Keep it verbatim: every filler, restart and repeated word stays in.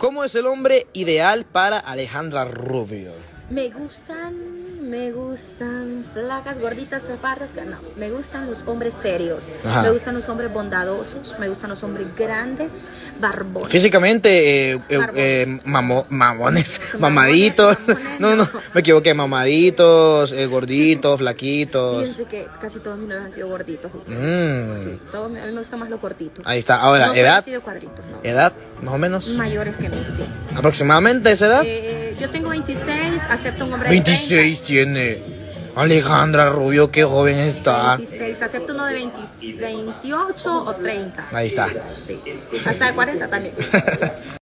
¿Cómo es el hombre ideal para Alejandra Rubio? Me gustan, me gustan flacas, gorditas, pepardas, no, me gustan los hombres serios, Ajá. me gustan los hombres bondadosos, me gustan los hombres grandes, barbones. Físicamente, eh, eh, eh, mamo, mamones, mamaditos, mamones, no, no, no. me equivoqué, mamaditos, eh, gorditos, flaquitos. Fíjense que casi todos mis novios han sido gorditos. Mm. Sí, todos, a mí me gustan más los gorditos. Ahí está, ahora, No edad, han sido cuadritos, no. edad, más o menos, Mayores que mí, sí. aproximadamente esa edad. Eh, yo tengo veintiséis, acepto un hombre veintiséis tiene Alejandra Rubio, qué joven de está. veintiséis, acepto uno de veinte, veintiocho o treinta. Ahí está. Sí, hasta de cuarenta también.